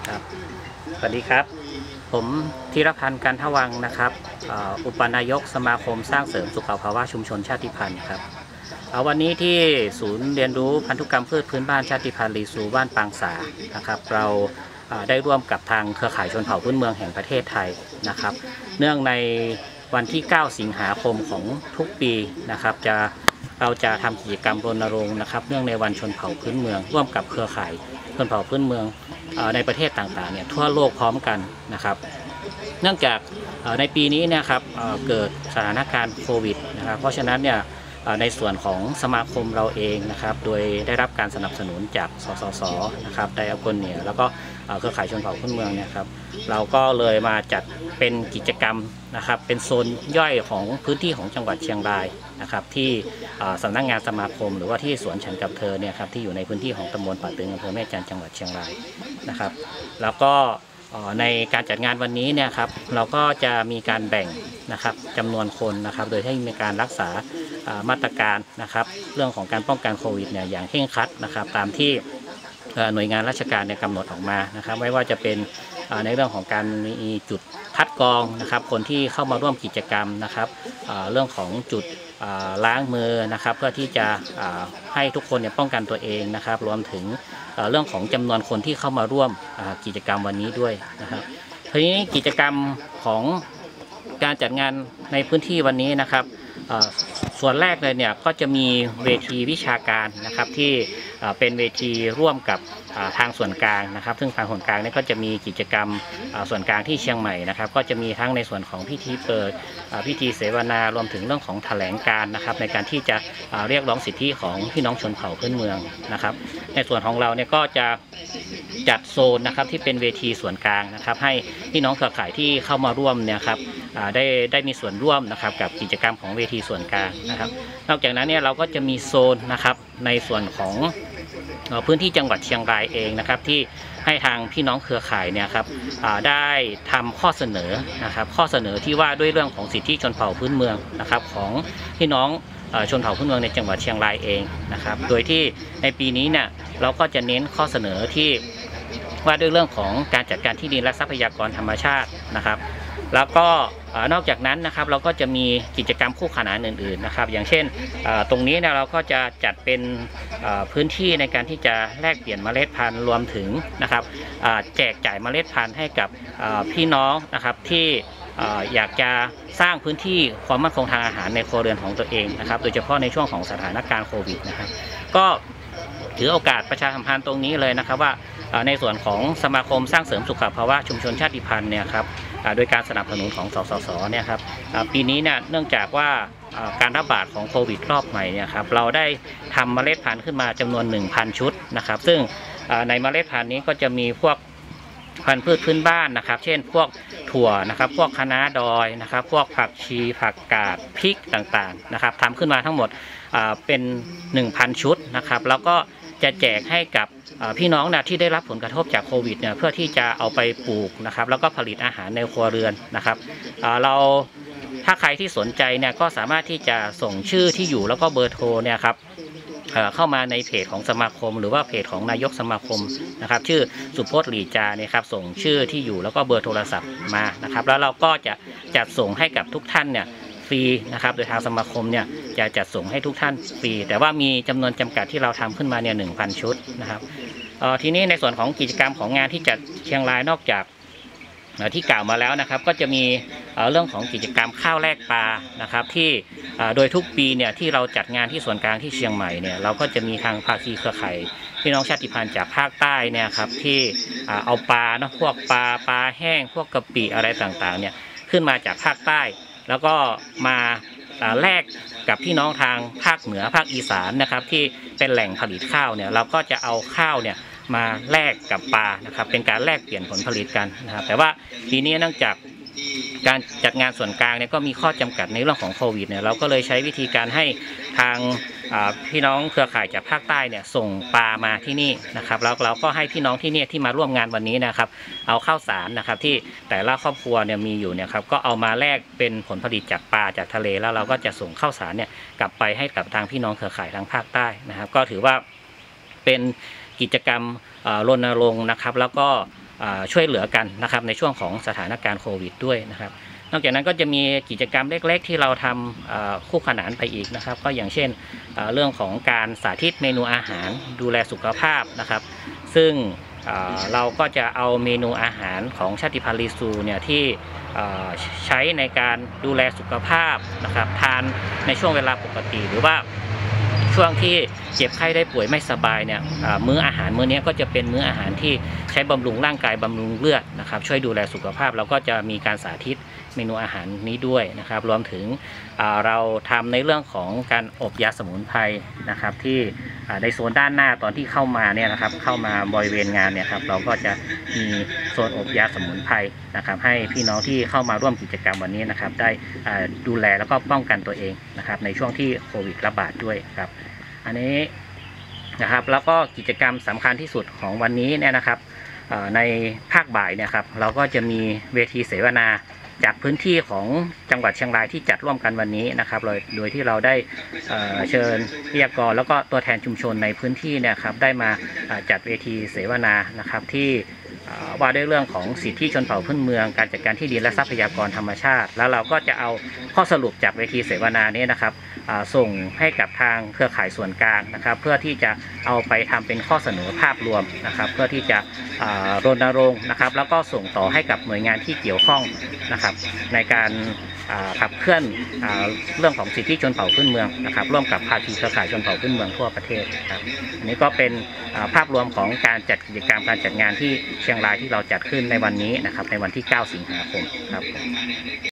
ครับสวัสดีครับผมธีรพันธ์กันทวังนะครับอุปนายกสมาคมสร้างเสริมสุขภาวะชุมชนชาติพันธุ์ครับวันนี้ที่ศูนย์เรียนรู้พันธุกรรมพืชพื้นบ้านชาติพันธุ์ลีซูบ้านปางสานะครับเราได้ร่วมกับทางเครือข่ายชนเผ่าพื้นเมืองแห่งประเทศไทยนะครับเนื่องในวันที่9สิงหาคมของทุกปีนะครับเราจะทำกิจกรรมรณรงค์นะครับเนื่องในวันชนเผ่าพื้นเมืองร่วมกับเครือข่ายชนเผ่าพื้นเมืองในประเทศต่างๆเนี่ยทั่วโลกพร้อมกันนะครับเนื่องจากในปีนี้นะครับเกิดสถานการณ์โควิดนะครับเพราะฉะนั้นเนี่ยในส่วนของสมาคมเราเองนะครับโดยได้รับการสนับสนุนจากสสสนะครับไดอาก้นเนี่ยแล้วก็เครือข่ายชนเผ่าพื้นเมืองเนี่ยครับเราก็เลยมาจัดเป็นกิจกรรมนะครับเป็นโซนย่อยของพื้นที่ของจังหวัดเชียงรายนะครับที่สำนักงานสมาคมหรือว่าที่สวนฉันกับเธอเนี่ยครับที่อยู่ในพื้นที่ของตำบลป่าตึงอำเภอแม่จันทร์จังหวัดเชียงรายนะครับแล้วก็ในการจัดงานวันนี้เนี่ยครับเราก็จะมีการแบ่งนะครับจำนวนคนนะครับโดยให้มีการรักษามาตรการนะครับเรื่องของการป้องกันโควิดเนี่ยอย่างเคร่งครัดนะครับตามที่หน่วยงานราชการเนี่ยกำหนดออกมานะครับไม่ว่าจะเป็นในเรื่องของการมีจุดคัดกรองนะครับคนที่เข้ามาร่วมกิจกรรมนะครับเรื่องของจุดล้างมือนะครับเพื่อที่จะให้ทุกคนเนี่ยป้องกันตัวเองนะครับรวมถึงเรื่องของจำนวนคนที่เข้ามาร่วมกิจกรรมวันนี้ด้วยนะครับทีนี้กิจกรรมของการจัดงานในพื้นที่วันนี้นะครับส่วนแรกเลยเนี่ยก็จะมีเวทีวิชาการนะครับที่เป็นเวทีร่วมกับทางส่วนกลางนะครับซึ่งทางส่วนกลางนี่ก็จะมีกิจกรรมส่วนกลางที่เชียงใหม่นะครับก็จะมีทั้งในส่วนของพิธีเปิดพิธีเสวนารวมถึงเรื่องของแถลงการนะครับในการที่จะเรียกร้องสิทธิของพี่น้องชนเผ่าพื้นเมืองนะครับในส่วนของเราเนี่ยก็จะจัดโซนนะครับที่เป็นเวทีส่วนกลางนะครับให้พี่น้องเครือข่ายที่เข้ามาร่วมเนี่ยครับได้มีส่วนร่วมนะครับกับกิจกรรมของเวทีส่วนกลางนะครับนอกจากนั้นเนี่ยเราก็จะมีโซนนะครับในส่วนของพื้นที่จังหวัดเชียงรายเองนะครับที่ให้ทางพี่น้องเครือข่ายเนี่ยครับได้ทำข้อเสนอนะครับข้อเสนอที่ว่าด้วยเรื่องของสิทธิชนเผ่าพื้นเมืองนะครับของพี่น้องชนเผ่าพื้นเมืองในจังหวัดเชียงรายเองนะครับโดยที่ในปีนี้เนี่ยเราก็จะเน้นข้อเสนอที่ว่าด้วยเรื่องของการจัดการที่ดินและทรัพยากรธรรมชาตินะครับแล้วก็นอกจากนั้นนะครับเราก็จะมีกิจกรรมคู่ขนานอื่นๆนะครับอย่างเช่นตรงนี้เนี่ยเราก็จะจัดเป็นพื้นที่ในการที่จะแลกเปลี่ยนเมล็ดพันธุ์รวมถึงนะครับแจกจ่ายเมล็ดพันธุ์ให้กับพี่น้องนะครับที่อยากจะสร้างพื้นที่ความมั่นคงทางอาหารในครัวเรือนของตัวเองนะครับโดยเฉพาะในช่วงของสถานการณ์โควิดนะครับก็ถือโอกาสประชาสัมพันธ์ตรงนี้เลยนะครับว่าในส่วนของสมาคมสร้างเสริมสุขภาวะชุมชนชาติพันธุ์เนี่ยครับโดยการสนับสนุนของสสสเนี่ยครับปีนี้เนี่ยเนื่องจากว่าการระบาดของโควิดรอบใหม่เนี่ยครับเราได้ทำเมล็ดพันธุ์ขึ้นมาจำนวน 1,000 ชุดนะครับซึ่งในเมล็ดพันธุ์นี้ก็จะมีพวกพันธุ์พืชพื้นบ้านนะครับเช่นพวกถั่วนะครับพวกคะน้าดอยนะครับพวกผักชีผักกาดพริกต่างๆนะครับทำขึ้นมาทั้งหมดเป็น 1,000 ชุดนะครับแล้วก็จะแจกให้กับพี่น้องนะที่ได้รับผลกระทบจากโควิดเนี่ยเพื่อที่จะเอาไปปลูกนะครับแล้วก็ผลิตอาหารในครัวเรือนนะครับถ้าใครที่สนใจเนี่ยก็สามารถที่จะส่งชื่อที่อยู่แล้วก็เบอร์โทรเนี่ยครับเข้ามาในเพจของสมาคมหรือว่าเพจของนายกสมาคมนะครับชื่อสุพจน์หลีจาเนี่ยครับส่งชื่อที่อยู่แล้วก็เบอร์โทรศัพท์มานะครับแล้วเราก็จะจัดส่งให้กับทุกท่านเนี่ยฟรีนะครับโดยทางสมาคมเนี่ยจะจัดส่งให้ทุกท่านฟรีแต่ว่ามีจำนวนจำกัดที่เราทำขึ้นมาเนี่ย 1,000 ชุดนะครับทีนี้ในส่วนของกิจกรรมของงานที่จัดเชียงรายนอกจากที่กล่าวมาแล้วนะครับก็จะมีเรื่องของกิจกรรมข้าวแลกปลานะครับที่โดยทุกปีเนี่ยที่เราจัดงานที่ส่วนกลางที่เชียงใหม่เนี่ยเราก็จะมีทางภาคีเครือข่ายพี่น้องชาติพันธุ์จากภาคใต้เนี่ยครับที่เอาปลาเนาะพวกปลาแห้งพวกกะปิอะไรต่างๆเนี่ยขึ้นมาจากภาคใต้แล้วก็มาแลกกับพี่น้องทางภาคเหนือภาคอีสานนะครับที่เป็นแหล่งผลิตข้าวเนี่ยเราก็จะเอาข้าวเนี่ยมาแลกกับปลานะครับเป็นการแลกเปลี่ยนผลผลิตกันนะครับแต่ว่าทีนี้เนื่องจากการจัดงานส่วนกลางเนี่ยก็มีข้อจำกัดในเรื่องของโควิดเนี่ยเราก็เลยใช้วิธีการให้ทางพี่น้องเครือข่ายจากภาคใต้เนี่ยส่งปลามาที่นี่นะครับแล้วเราก็ให้พี่น้องที่นี่ที่มาร่วมงานวันนี้นะครับเอาข้าวสารนะครับที่แต่ละครอบครัวเนี่ยมีอยู่เนี่ยครับก็เอามาแลกเป็นผลผลิตจากปลาจากทะเลแล้วเราก็จะส่งข้าวสารเนี่ยกลับไปให้กับทางพี่น้องเครือข่ายทางภาคใต้นะครับก็ถือว่าเป็นกิจกรรมรณรงค์นะครับแล้วก็ช่วยเหลือกันนะครับในช่วงของสถานการณ์โควิดด้วยนะครับนอกจากนั้นก็จะมีกิจกรรมเล็กๆที่เราทำคู่ขนานไปอีกนะครับก็อย่างเช่นเรื่องของการสาธิตเมนูอาหารดูแลสุขภาพนะครับซึ่งเราก็จะเอาเมนูอาหารของชาติพันธุ์ลีซูเนี่ยที่ใช้ในการดูแลสุขภาพนะครับทานในช่วงเวลาปกติหรือว่าช่วงที่เจ็บไข้ได้ป่วยไม่สบายเนี่ยมื้ออาหารมื้อนี้ก็จะเป็นมื้ออาหารที่ใช้บำรุงร่างกายบำรุงเลือดนะครับช่วยดูแลสุขภาพเราก็จะมีการสาธิตเมนูอาหารนี้ด้วยนะครับรวมถึงเราทำในเรื่องของการอบยาสมุนไพรนะครับที่ในโซนด้านหน้าตอนที่เข้ามาเนี่ยนะครับเข้ามาบริเวณงานเนี่ยครับเราก็จะมีโซนอบยาสมุนไพรนะครับให้พี่น้องที่เข้ามาร่วมกิจกรรมวันนี้นะครับได้ดูแลแล้วก็ป้องกันตัวเองนะครับในช่วงที่โควิดระบาดด้วยครับอันนี้นะครับแล้วก็กิจกรรมสำคัญที่สุดของวันนี้เนี่ยนะครับในภาคบ่ายเนี่ยครับเราก็จะมีเวทีเสวนาจากพื้นที่ของจังหวัดเชียงรายที่จัดร่วมกันวันนี้นะครับโดยที่เราได้เชิญวิทยากรแล้วก็ตัวแทนชุมชนในพื้นที่เนี่ยครับได้มาจัดเวทีเสวนานะครับที่ว่าด้วยเรื่องของสิทธิชนเผ่าพื้นเมืองการจัดการที่ดินและทรัพยากรธรรมชาติแล้วเราก็จะเอาข้อสรุปจากเวทีเสวนานี้นะครับส่งให้กับทางเครือข่ายส่วนกลางนะครับเพื่อที่จะเอาไปทำเป็นข้อเสนอภาพรวมนะครับเพื่อที่จะรณรงค์นะครับแล้วก็ส่งต่อให้กับหน่วยงานที่เกี่ยวข้องนะครับในการขับเคลื่อนเรื่องของสิทธิชนเผ่าพื้นเมืองนะครับร่วมกับภาคีเครือข่ายชนเผ่าพื้นเมืองทั่วประเทศครับอันนี้ก็เป็นภาพรวมของการจัดกิจกรรมการจัดงานที่เชียงรายที่เราจัดขึ้นในวันนี้นะครับในวันที่ 9 สิงหาคมครับ